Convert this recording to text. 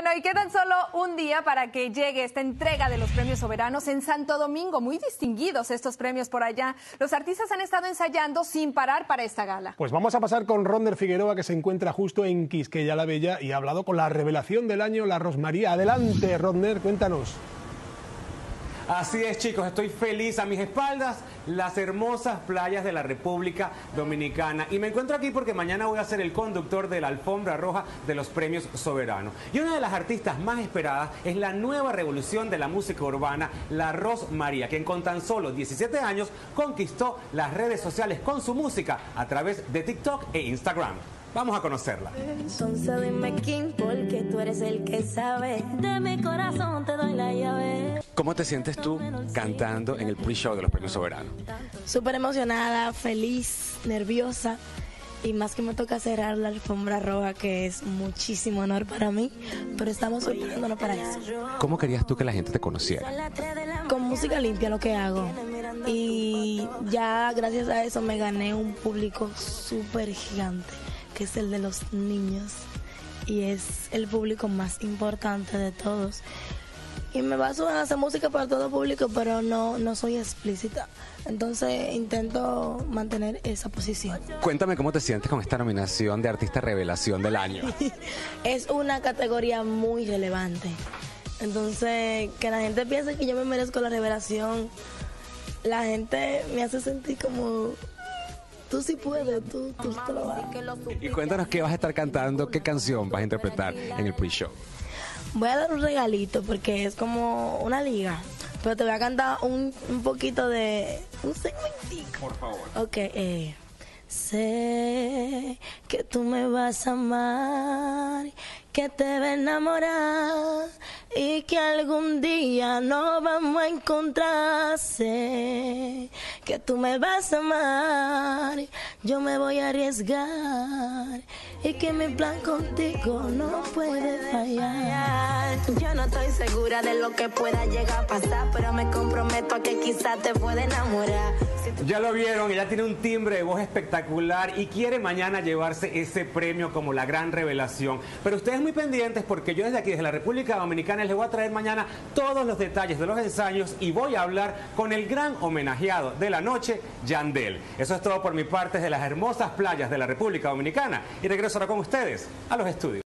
Bueno, y quedan solo un día para que llegue esta entrega de los premios soberanos en Santo Domingo. Muy distinguidos estos premios por allá. Los artistas han estado ensayando sin parar para esta gala. Pues vamos a pasar con Rodner Figueroa, que se encuentra justo en Quisqueya la Bella y ha hablado con la revelación del año, la Rosmaría. Adelante, Rodner, cuéntanos. Así es, chicos, estoy feliz. A mis espaldas, las hermosas playas de la República Dominicana. Y me encuentro aquí porque mañana voy a ser el conductor de la alfombra roja de los premios soberanos. Y una de las artistas más esperadas es la nueva revolución de la música urbana, la Rosmaría, quien con tan solo 17 años conquistó las redes sociales con su música a través de TikTok e Instagram. Vamos a conocerla. Entonces dime quién, porque tú eres el que sabe. De mi corazón te doy la llave. ¿Cómo te sientes tú cantando en el pre-show de los premios soberanos? Súper emocionada, feliz, nerviosa. Y más que me toca cerrar la alfombra roja, que es muchísimo honor para mí. Pero estamos preparándonos para eso. ¿Cómo querías tú que la gente te conociera? Con música limpia lo que hago. Y ya gracias a eso me gané un público súper gigante, que es el de los niños, y es el público más importante de todos. Y me baso en hacer música para todo público, pero no soy explícita. Entonces intento mantener esa posición. Cuéntame cómo te sientes con esta nominación de Artista Revelación del Año. Es una categoría muy relevante. Entonces, que la gente piense que yo me merezco la revelación, la gente me hace sentir como... Tú sí puedes, tú te lo vas. Y cuéntanos qué vas a estar cantando, qué canción vas a interpretar en el pre-show. Voy a dar un regalito porque es como una liga, pero te voy a cantar un poquito de un segmentico. Por favor. Ok, sé que tú me vas a amar, que te vas a enamorar y que algún día nos vamos a encontrar. Sé que tú me vas a amar, yo me voy a arriesgar y que mi plan contigo no puede fallar. Yo no estoy segura de lo que pueda llegar a pasar, pero me comprometo a que quizás te pueda enamorar. Ya lo vieron, ella tiene un timbre de voz espectacular y quiere mañana llevarse ese premio como la gran revelación. Pero ustedes muy pendientes porque yo desde aquí, desde la República Dominicana, les voy a traer mañana todos los detalles de los ensayos y voy a hablar con el gran homenajeado de la noche, Yandel. Eso es todo por mi parte desde las hermosas playas de la República Dominicana y regreso ahora con ustedes a los estudios.